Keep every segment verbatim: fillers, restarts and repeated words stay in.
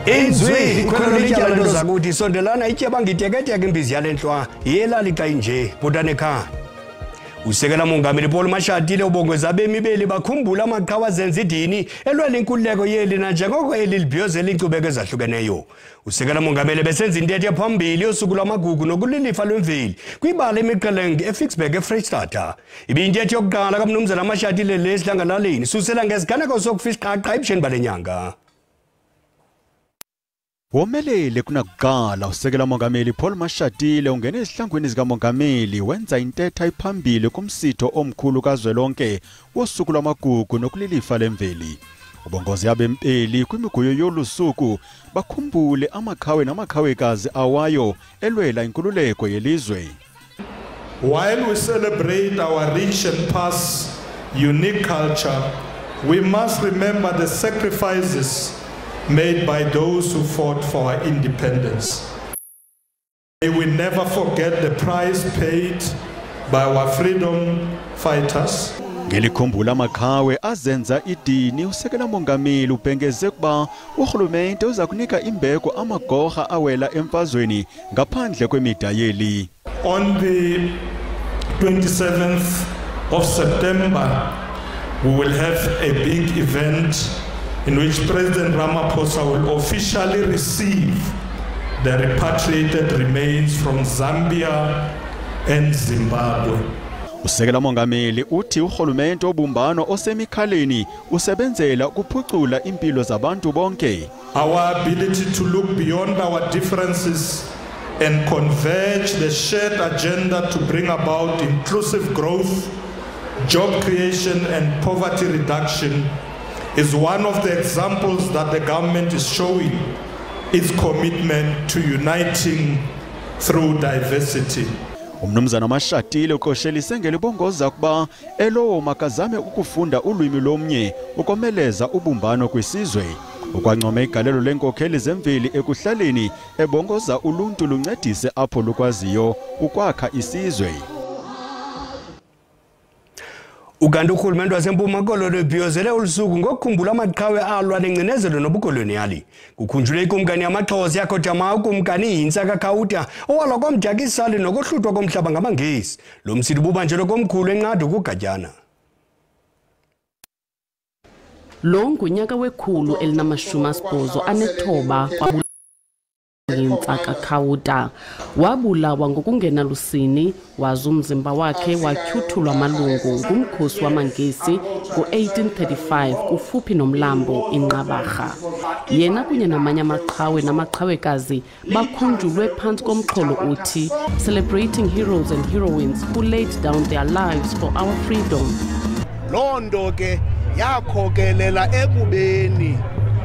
Inzwi khona lityala nto zakuthi sondelana ityeba ngiteketeke imbizi yalenhlwa yelali xa inje butane kha. Usekela Mongameli Paul Mashatile ubongweza abemi beli bakhumbula amaqhawe azenza idini elwela inkululeko yeli nanjengoko eli libhiyozela inkcubeko ezahlukeneyo. Usekela Mongameli besenza intetho phambili yosuku lwamagugu nokulilifa lwemveli kwibala emiqelenge eFixburg eFreystata. Ibiyintetho yokuqala kaMnumzana Mashatile lesidlangalaleni susela ngesiganeko sokufishqaqa ebisheni balenyanga. Womelele kunakuqala usekela Mongameli Paul Mashatile ungene esihlangwini zika Mongameli wenza intetha iphambili kumsitho omkhulu kazwelonke wosuku lwamagugu nokulilifa lemveli. Ubongozi abempeli kwimiguyo yolusuku bakhumbule amaqhawe namaqhawekazi awayo elwela inkululeko yelizwe. While we celebrate our rich and past unique culture, we must remember the sacrifices made by those who fought for our independence. May we never forget the price paid by our freedom fighters. Ngelikhumbula amaqhawe azenza idini usekela Mongameli ubhengeze kuba urhulumente uza kunika imbeko amagorha awela emfazweni ngaphandle kwemida yeli. On the twenty-seventh of September, we will have a big event in which President Ramaphosa will officially receive the repatriated remains from Zambia and Zimbabwe. Usekela Mongameli uthi urhulumente obumbano osemikhaleni usebenzela ukuphucula impilo zabantu bonke. Our ability to look beyond our differences and converge the shared agenda to bring about inclusive growth, job creation and poverty reduction is one of the examples that the government is showing its commitment to uniting through diversity. Umnumzana Mashatile uqoshelise ngelibongoza kuba elowo makazame ukufunda ulwimi lomnye ukomeleza ubumbano kwisizwe. Ukwancoma igalelo lenkokheli zemveli ekuhlaleni ebongoza uluntu luncedise apho lukwaziyo ukwakha isizwe. Uganda urhulumente wasempuma koloni ubhiyozele ulusuku ngokukhumbula amaqhawe alwa nengcinezelo nobukoloniyali. Kukhunjulwe ikumkani yamaXhosa yakhothama ukumkani yintsa kaKhawuta owalwa komjakisali nokuhluthwa komhlaba ngamaNgesi. Lo msitho ububanjelwe komkhulu eNqadi kuGatyana. Lo ngunyaka wekhulu elinamashumi asibhozo anethoba yintsa kaKhawuta. Wabulawa ngokungena lusini waza umzimba wakhe watyhuthulwa amalungu ngumkhosi wamaNgesi ngo-eighteen thirty-five kufuphi nomlambo iNqabarha. Yena kunye namanye amaqhawe namaqhawekazi bakhunjulwe phantsi komxholo uthi Celebrating Heroes and Heroines who laid down their lives for our freedom. Loo nto ke yakhokelela ekubeni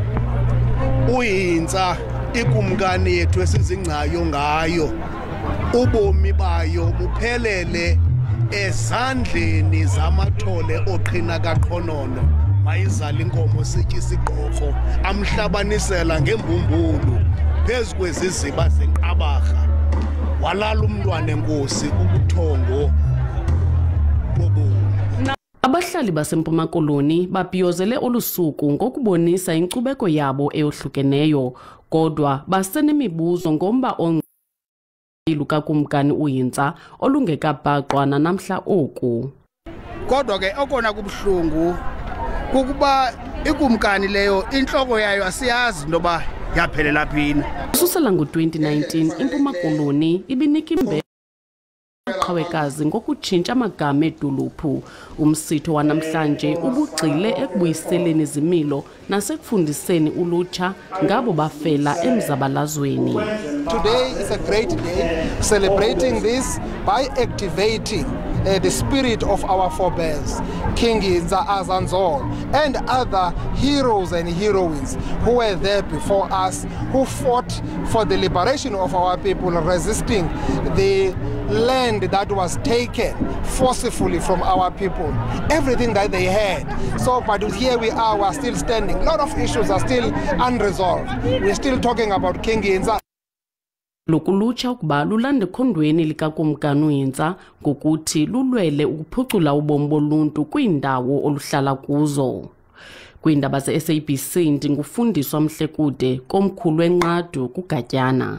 uyintsa ikumkani yethu esizingcayo ngayo ubomi bayo buphelele ezandleni zamathole oqhina kaQhonono mayizala inkomo sitye isiqhoko amhlabanisela ngembumbulu phezu kweziziba zeNqabarha walala umntwana enkosi ubuthongo bobomi. Abahlali basempuma koloni babhiyozele olusuku ngokubonisa inkcubeko yabo eyohlukeneyo kodwa basenemibuzo ngomba onqilu kakumkani uyintsa olungekabhaqwa namhla oku. Kodwa ke okona kubuhlungu kukuba ikumkani leyo inhloko yayo asiyazi ndoba yaphelela phina. Ususela ngo-twenty nineteen impuma koloni ibinika imbeko qhawekazi ngokutshintsha amagama edolophu. Umsitho wanamhlanje ubugxile ekubuyiseleni izimilo nasekufundiseni ulutsha ngabo bafela emzabalazweni. Today is a great day celebrating this by activating uh, the spirit of our forebears, King Yintsa Azanzolo and other heroes and heroines who were there before us, who fought for the liberation of our people, resisting the land that was taken forcefully from our people, everything that they had. So, but here we are, we are still standing. A lot of issues are still unresolved. We're still talking about King Yintsa. Lokulutsha ukuba lulande khondweni likakumkani uyintsa ngokuthi lulwele ukuphucula ubomi boluntu kwiindawo oluhlala kuzo. Kwindaba ze-S A B C ndingufundiswa Mhlekude komkhulu enqadu kuGatyana.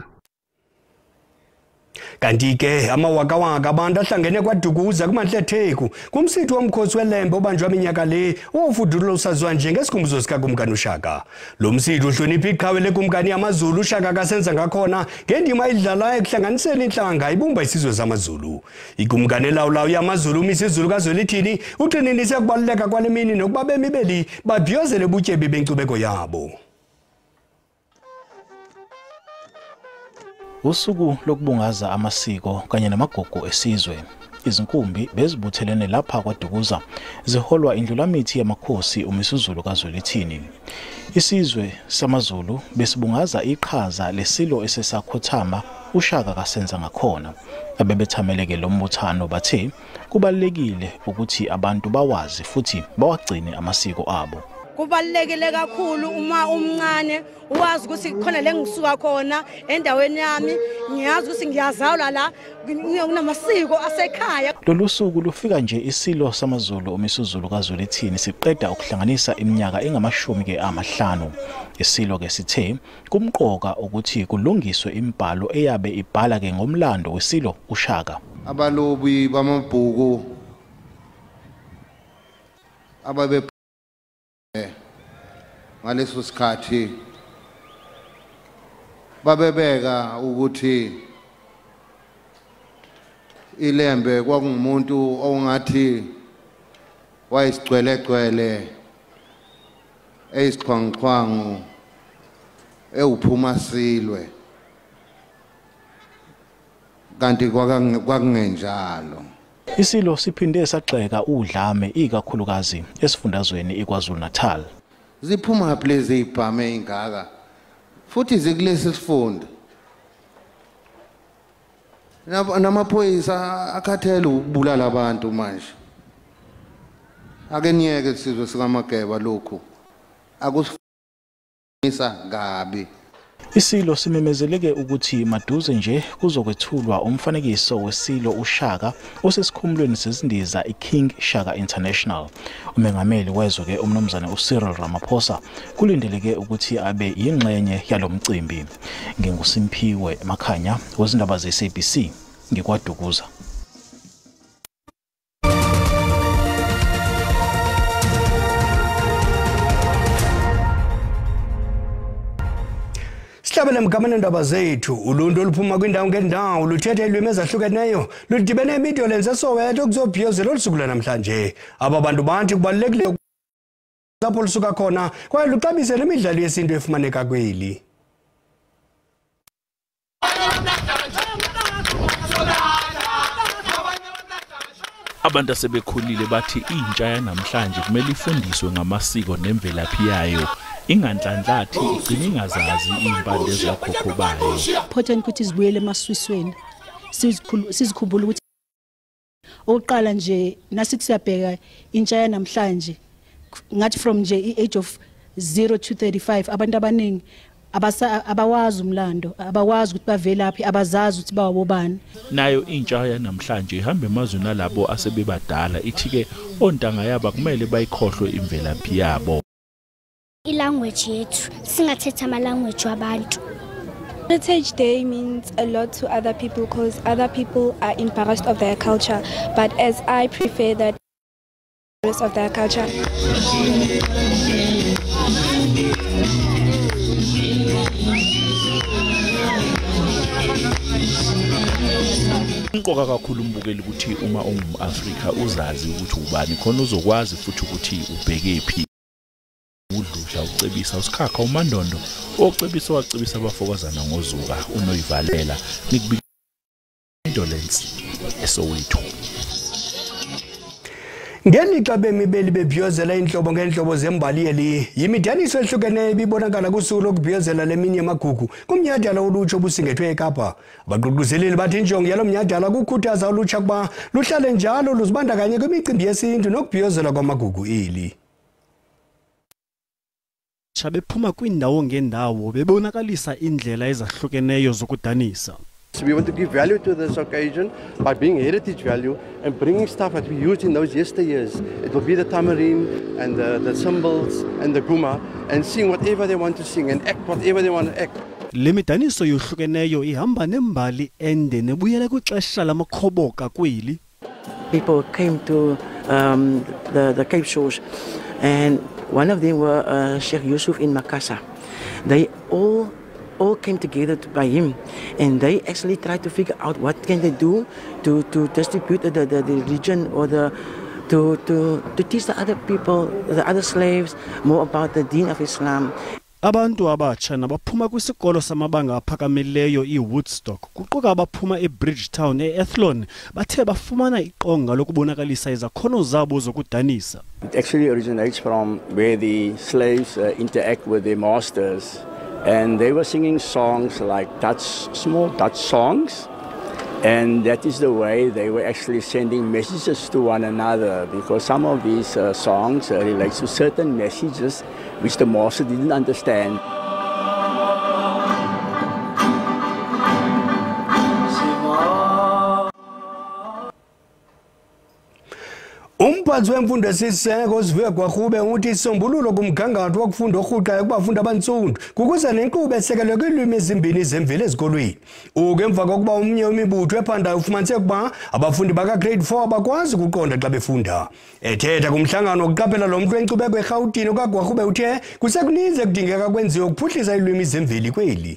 Kanti ke amawakawaka abantu ahlangene kwaDukuza kuMahletheku kumsitho womkhosi weLembe obanjwa iminyaka le ofudulo usazwa njengesikhumbuzo sikakumkani uShaka. Lo msitho uhlonipha iqhawe lekumkani yamaZulu uShaka kasenza ngakhona ngendima idlala ekuhlanganiseni inhlanga ibumba isizwe samaZulu. Ikumkani lawulayo yamaZulu umisa izulu kaZwelithini uqininise ukubaluleka kwalemini nokuba bemibeli babhiyozele ubutyebi benkcubeko yabo. Usuku lokubungaza amasiko kanye namagugu esizwe. Izinkumbi bezibuthelene lapha kwaDukuza ziholwa indlulamithi yamakhosi uMisuzulu kaZwelithini. Isizwe samaZulu besibungaza iqhaza lesilo esesakhothama uShaka kasenza ngakhona. Abebethameleke lo mbuthano bathe kubalekile ukuthi abantu bawazi futhi bawagcine amasiko abo. Kubalekile kakhulu uma umncane uwazi ukuthi khona le ngisuka khona endaweni yami ngiyazi ukuthi ngiyazalwa la kunamasiko asekhaya. Lolu suku lufika nje isilo samaZulu uMisuzulu kaZwelithini siqeda ukuhlanganisa iminyaka engamashumi ke amahlanu. Isilo ke sithe kumqoka ukuthi kulungiswe imibhalo eyabe ibhala ke ngomlando wesilo uShaka. Abalobi bamabhuku ababe ngaleso sikhathi babebeka ukuthi iLembe kwakungumuntu ongathi wayesigcwelegcwele eyisiqhwangqhwangu ewuphuma silwe kanti kwakungenjalo. Isilo siphinde sagxeka udlame ikakhulukazi esifundazweni iKwaZulu Natal. Ziphuma lezi ibhame ingaka futhi zikulesi sifunda namaphoyisa akhathele ukubulala abantu manje. Ake niyeke isizwe sikaMageba lokhu akusifisa kabi. Isilo simemezeleke ukuthi maduze nje kuzokwethulwa umfanekiso wesilo uShaka osesikhumulweni sezindiza iKing Shaka International. Umengameli wezwe ke umnomzana uCyril Ramaphosa kulindeleke ukuthi abe yingxenye yalomcimbi. NginguSimphiwe Makhanya wezindaba ze-S A B C ngikwaDukuza. Sihlabele mgamane ndaba zethu uluntu oluphuma kwindawo ngendawo luthethe ilwimi ezahlukeneyo ludibene eMedia Lens eSoweto kuzobhiyozela olusuku namhlanje. Aba bantu bathi kubalulekile lapho lusuka khona kwaye luxabise nemidlalo yesintu efumaneka kweli. Abantu asebekhulile bathi intsha yanamhlanje kumele ifundiswe ngamasiko nemvelaphi yayo. Inganhlanhlathi igcina ingazazi impande zokhokho bayo. Important ukuthi zibuyele emaswisweni. Sizikhumbula ukuthi oqala nje nasithi siyabheka intsha yanamhlanje ngathi from nje age of zero to thirty-five abantu abaningi abawazi umlando abawazi ukuthi bavelaphi abazazi ukuthi bawobani. Nayo intsha yanamhlanje ihamba emazweni alabo asebebadala ithi ke ontanga yaba kumele bayikhohlwe imvelaphi yabo. Language yethu singathetha ama language wabantu. Heritage Day means a lot to other people because other people are embarrassed of their culture, but as I prefer that of their culture. Inqoka kakhulu umbukeli ukuthi uma ungumAfrika uzazi ukuthi ubani khona uzokwazi futhi ukuthi ubhekephi. Udlusha ucebisa usikhakha uMandondo ocebisa wacebisa abafokozana ngozuka uNoyivalela nikubika Media Lens eSoweto. Ngelixa bemibeli bebhiyozela inhlobo ngenhlobo zembaliyeli yimidaniso ehlukeneyo ibibonakala kusuku lokubhiyozela leminye emagugu kumnyadala olutsha obusingethwe eKapa. Abaqhuqhuzeleli bathi injongo yalo mnyadala kukhuthaza olutsha kuba luhlale njalo luzibandakanye kwimicimbi yesintu nokubhiyozela kwamagugu eli. Bephuma kwindawo ngendawo bebonakalisa indlela ezahlukeneyo zokudanisa. we want to give value to this occasion by being heritage value and bringing stuff that we used in those yesteryears. It will be the tamarind and the, the cymbals and the guma, and sing whatever they want to sing and act whatever they want to act. Lemidaniso yohlukeneyo ihamba nembali ende nebuyela kwixesha lamakhoboka kweli. People came to um, the, the Cape Shores, and one of them were uh, Sheikh Yusuf in Makassar. They all all came together to, by him, and they actually tried to figure out what can they do to, to distribute the, the, the religion or the to, to, to teach the other people, the other slaves, more about the deen of Islam. Abantu abatsha nabaphuma kwisikolo samabanga aphakamileyo iWoodstock kuquka abaphuma eBridgetown eAthlone bathe bafumana iqonga lokubonakalisa izakhono zabo zokudanisa. It actually originates from where the slaves uh, interact with their masters, and they were singing songs like Dutch, small Dutch songs, and that is the way they were actually sending messages to one another, because some of these uh, songs uh, relate to certain messages which the master didn't understand. Umphathi wemfundo esiseko sivuye kwaRhube uthi isombululo kumgangatho wokufunda orhuqayo kubafundi abantsundu kukuza nenkqubo esekelwe kwiilwimi ezimbini zemveli ezikolweni. Ukemva kokuba umnye wemibutho ephandayo ufumanise ukuba abafundi baka grade four abakwazi ukuqonda xa befunda. Ethetha kumhlangano wokuqaphela lo mntu wenkcubeko eRhawutini okaGwarhube uthe kusekuninzi ekudingeka kwenziwe ukuphuhlisa iilwimi zemveli kweli.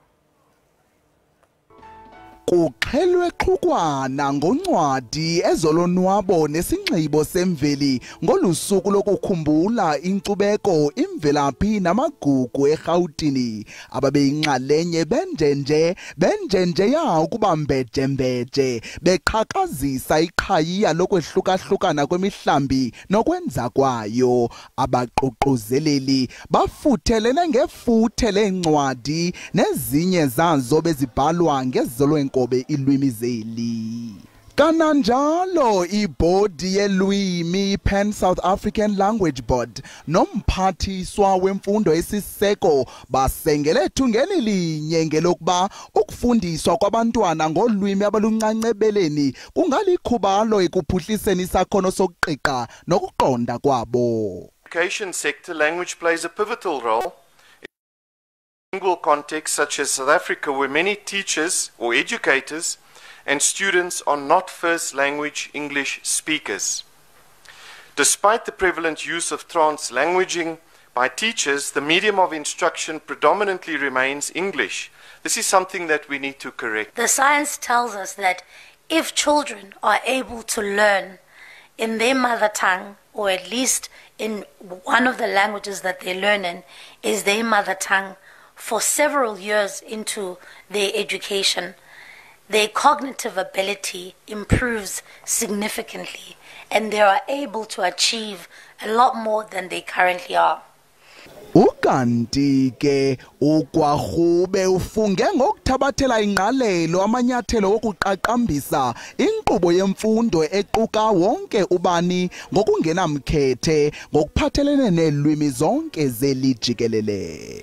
Kuqhelwe xhukwana ngoncwadi ezolonwabo nesinxibo semveli ngolusuku lokukhumbula inkcubeko imvelaphi namagugu eRhawutini ababeyinxalenye benjenje benjenje ya ukuba mbejembeje beqhakazisa iqhayiya lokwehlukahlukana kwemihlambi nokwenza kwayo. Abaququzeleli bafuthelene ngefuthe lencwadi nezinye zazo bezibhalwa ngezolwenko ilwimi zeli. Kananjalo ibhodi yelwimi Pan South African Language Board nomphathiswa wemfundo esiseko basengele thungeni linye ngelokuba ukufundiswa kwabantwana ngolwimi abaluncancebeleni kungalikhubalo ekuphuhliseni isakhono sokuqiqa nokuqonda kwabo. Education sector, language plays a pivotal role. Lingual context such as South Africa, where many teachers or educators and students are not first language English speakers. Despite the prevalent use of trans-languaging by teachers, the medium of instruction predominantly remains English. This is something that we need to correct. The science tells us that if children are able to learn in their mother tongue, or at least in one of the languages that they learn in is their mother tongue, for several years into their education, their cognitive ability improves significantly and they are able to achieve a lot more than they currently are. Ukanti ke uGwarhube ufunge ngokuthabathela ingqalelo amanyathelo wokuqaqambisa inkqubo yemfundo equka wonke ubani ngokungenamkhethe ngokuphathelene neelwimi zonke zelijikelele.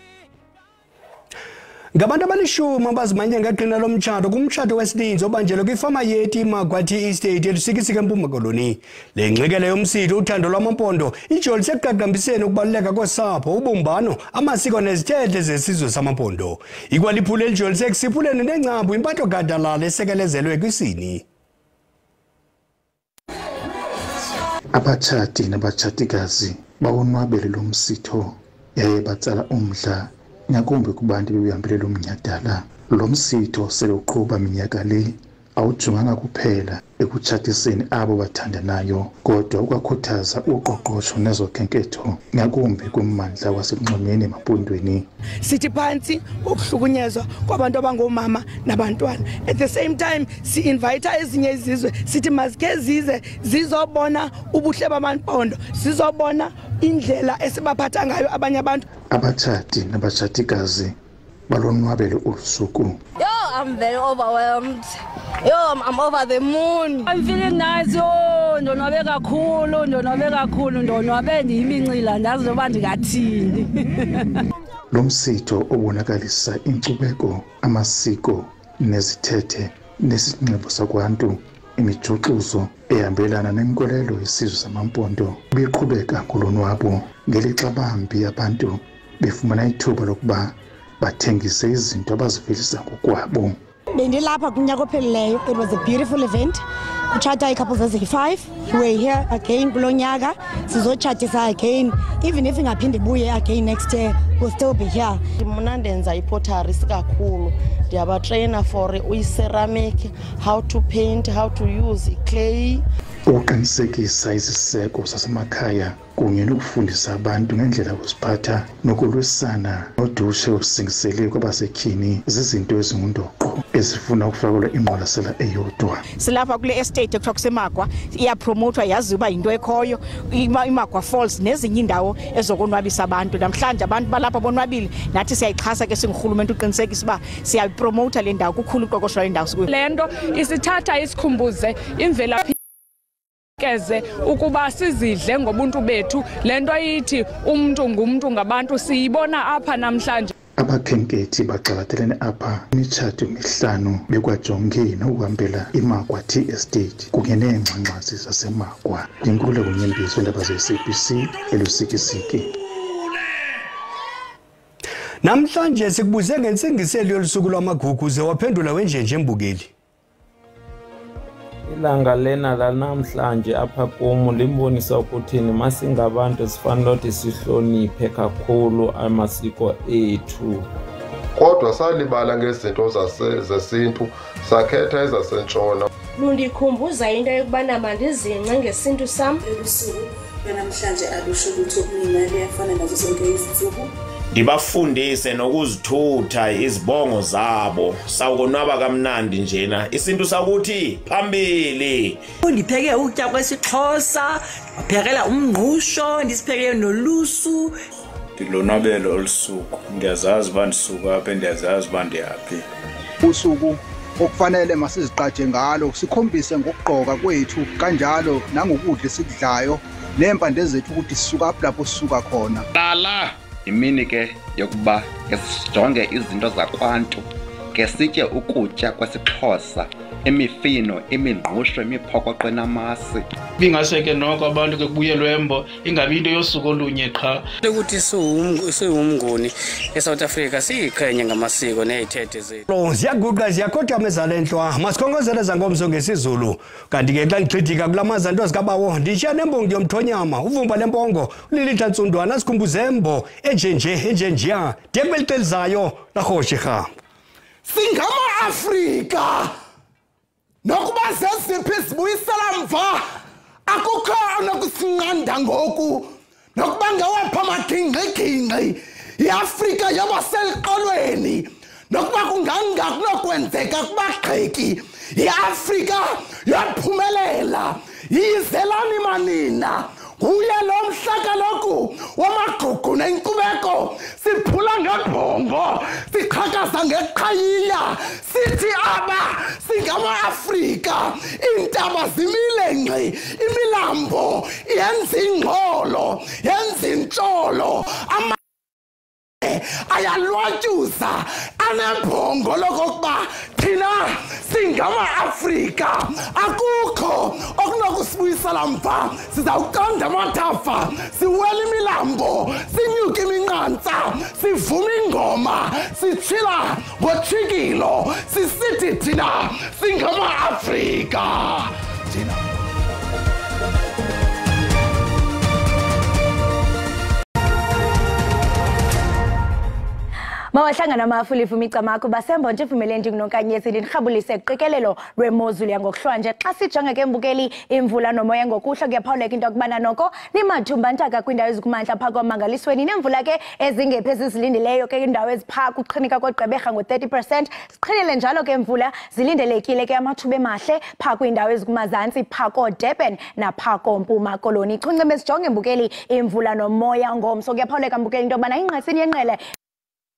Ngabantu abalishumi abazimanye ngaqina lomtshato kumtshato wesininzi obanjelwe kwifama yethi Magwathi Estate elusikisika eMpuma Koloni. Le ngxikele yomsitho uthando lwamampondo ijolise ekuqaqambiseni ukubaluleka kosapho, ubumbano, amasiko nezithethe zesizwe samampondo. Ikwaliphule elijolise ekusiphuleni nengcambu impatho gadalala esekelezelwe kwisini. Abatshati nabatshatikazi bawonwabele lo msitho yaye batsala umdla ngakumbi kubantu bebihambele lo mnyadala. Lo msitho sele uqhuba minyaka le awujonganga kuphela ekutshatiseni abo bathandanayo kodwa ukwakhuthaza uqoqosho nezokhenketho ngakumbi kummandla wasekunxumeni emapondweni. Sithi phansi ukuhlukunyezwa kwabantu abangomama nabantwana. At the same time si invite ezinye izizwe sithi mazike zize zizobona ubuhle bamampondo, sizobona indlela esibaphatha ngayo abanye abantu. Abatshati nabatshatikazi balonwabele usuku. Yo, I'm very overwhelmed. Yo, I'm, I'm over the moon. I'm feeling nice. Yo, ndonwabe kakhulu, ndonwabe kakhulu, ndonwabe ndiyimincila ndazi noba ndingathini. Lo msitho obonakalisa inkcubeko, amasiko nezithethe nesinxibo sakwantu. Imijuxuzo ehambelana nenkolelo yesizwe samampondo beqhubeka kulonwabo ngelixa bambi abantu befumana ithuba lokuba bathengise izinto abazivelisa ngokwabo. Bendilapha kunyaka ophelileyo. It was a beautiful event. Kuchata couples eziyi-five. We're here again kulo nyaka. Sizochatisa again. Even if ingaphinde ibuye again next year, we'll still be here. Mna ndenza ipottery kakhulu. Ndiyabatrainer for uyi-ceramic, how to paint, how to use clay. Uqinisekisa iziseko zasemakhaya kunye nokufundisa abantu ngendlela yokuziphatha nokulwisana nodushe osingisele kwabasetyhini zizinto ezingundoqo ezifuna ukufakelwa ingqwalasela eyodwa. Silapha kule estate ekuthiwa kuseMagwa iyapromotwa yazi uba yinto ekhoyo iMagwa Falls nezinye indawo ezokonwabisa abantu. Namhlanje abantu balapha bonwabile nathi siyayixhasa ke singurhulumente uqinisekisa uba siyayipromota le ndawo kukhulu uqoqosho le ndawo sikuyo. Le nto isithatha isikhumbuze imvelaphi keze ukuba sizidle ngobuntu bethu. Le nto ithi umuntu ngumuntu ngabantu siyibona apha namhlanje. Abakhenkethi baxabathelene apha imitshato emihlanu bekwajonge nokuhambela iMagwa Tea Estate kunye neengxangxasi zaseMagwa. Inkululeko Nyembiso, iindaba ze-S A B C, elusikisiki. Namhlanje sikubuze ngentsingiselo yolusuku lwamagugu ze waphendula wenjenje mbukeli. Ilanga lena lanamhlanje apha kumu limbonisa ukuthini masingabantu sifanele ukuthi sihloniphe kakhulu amasiko ethu. Kodwa salibala ngezinto zesintu sakhetha ezasentshona. Lundikhumbuza into yokubana mandizingce ngesintu sam. Ebusuku namhlanje alusho ukuthi okunimali yafana nazo zonke izinsuku. Ndibafundise nokuzithutha izibongo zabo sawukonwaba kamnandi njena isintu sakuthi phambili. Ndipheke ukutya kwesiXhosa, waphekela umngqusho, ndisiphekele nolusu. Ndilonwabele olusuku, ndiyazazi uba ndisuka apha ndiyazazi uba ndiyaphi. Usuku okufanele masiziqatshe ngalo sikhombise ngokugqoka kwethu kanjalo nangokudla esikudlayo nempande zethu ukuthi sisuka apho lapho sisuka khona. Lala imini ke yokuba sijonge izinto zakwantu ke sitye ukutya kwesiXhosa, imifino, imingqusho, imiphokoqo enamasi. Bingaseke noko abantu ke kubuyelwembo ingabi into yosuku olunye qha. Ukuthi siwumnguni eSouth Africa siyiqhenye ngamasiko nezithethe zethu. Lo ziyaguqa ziyakhoda mezalenhlwa masikhongozeleza ngomso ngesizulu kanti ke xa ngixhithika kulamaza nto zikabawo ndishiya nembongi yomthonyama uvumba lempongo ulilitha ntsundwana sikhumbuze enjenje enjenjiya ndiyekubelitelizayo lahoshe rha. Singama Afrika nokuba zesiphi sibuyisela mva akukho nokusinqanda ngoku nokuba ngawapha amagingqigingqi iAfrika yabaseliqolweni nokuba kungangakunokwenzeka kubagxeki iAfrika yaphumelela yizelani manina kuye lo mhlaka lokhu wamagugu nenkcubeko siphula ngebhongo siqhakaza ngeqhayiya sithi aba singama-Afrika iintaba zimile ngqi imilambo yenza ingxolo yenza intsholo ayalwatyuza anebhongo lokokuba thina singama-Afrika akukho okunokusibuyisela mva sizawuqanda amathafa siwela imilambo sinyuke iminqantsa sivume ingoma sitshila ngotshikilo sisithi thina singama-Afrika thina. Mawahlangana amafulifu micamako basembo nje Vumeleni kunokanyesi ndinirhabulise qikelelo lwemozulu yangokuhlwanje xa sijonge ke mbukeli imvula nomoya ngokuhla kuyaphawuleka into kubana noko nimathumba ntaka kwindawo ezikumantla pha kwamangalisweni nemvula ke ezingephezulu ezilindileyo ke indawo ezipha kuqhinika kweGqeberha ngo thirty percent siqhinile njalo ke imvula zilindelekile ke amathuba emahle pha kwindawo ezikumazantsi pha koDurban napha kompuma koloni ichunce sijonge mbukeli imvula nomoya ngomso kuyaphawuleka mbukeli into kubana ingqasini yenqele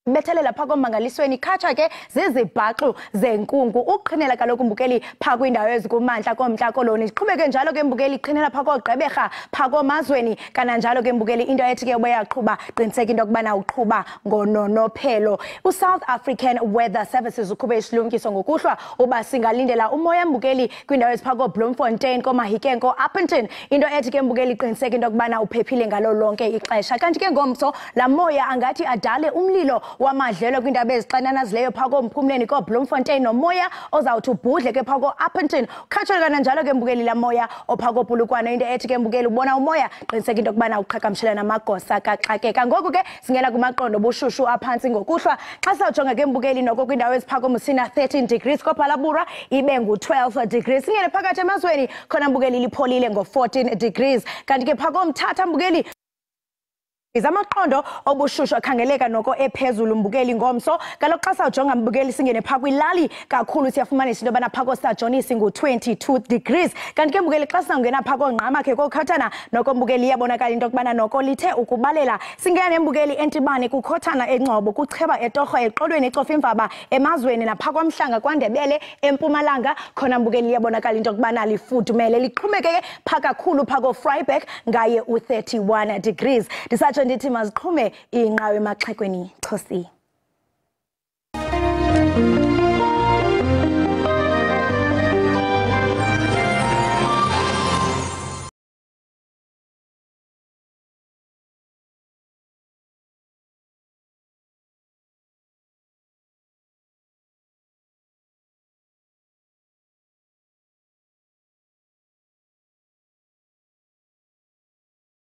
bethelela pha komangalisweni khatsha ke zizibhaxu zenkungu uqhinela kaloku mbukeli pha kwindawo ezikumantla komntla koloni iqhubeke njalo ke mbukeli qhinela pha kogqeberha pha komazweni kananjalo ke mbukeli into ethi ke ubeyaqhuba qiniseka into kubana uqhuba ngononophelo uSouth African Weather Services uqhube isilumkiso ngokuhlwa uba singalindela umoya mbukeli kwindawo ezipha koBloemfontein koMahikenko Upington into ethi ke mbukeli qiniseka into kubana uphephile ngalo lonke ixesha kanti ke ngomso la moya angathi adale umlilo wamadlelo kwindaba ezixananazileyo pha komphumleni koBloemfontein nomoya ozawuthi ubhudle ke pha koUpington khatshela kananjalo ke mbukeli la moya opha kopulukwana into ethi ke mbukeli ubona umoya qiniseka into kubana uqhagamshela namagosa kaxakeka ngoku ke singena kumaqondo obushushu aphansi ngokuhlwa xa sawujonga ke mbukeli noko kwindawo ezipha koMusina thirteen degrees koPhalabura ibe ngu-twelve degrees singene phakathi emazweni khona mbukeli lipholile ngo-fourteen degrees kanti ke pha komthatha mbukeli izamaqondo obushushu akhangeleka noko ephezulu mbukeli ngomso kaloku xa sawujonga mbukeli singene pha kwilali kakhulu siyafumanisa into yobana pha kosajonisi ngu-twenty-two degrees kanti ke mbukeli xa singena pha kongqama khe kokhathana noko mbukeli iyabonakala into yokubana noko lithe ukubalela singena nembukeli entibane kukhothana engcobo kucheba etorho eqolweni ecofa imvaba emazweni napha kwamhlanga kwandebele empumalanga khona mbukeli iyabonakala into yokubana lifudumele liqhumeke ke pha kakhulu pha koVryburg ngaye u-thirty-one degrees ndisatsho ndithi maziqhume inqawe emaxhekweni Xosi.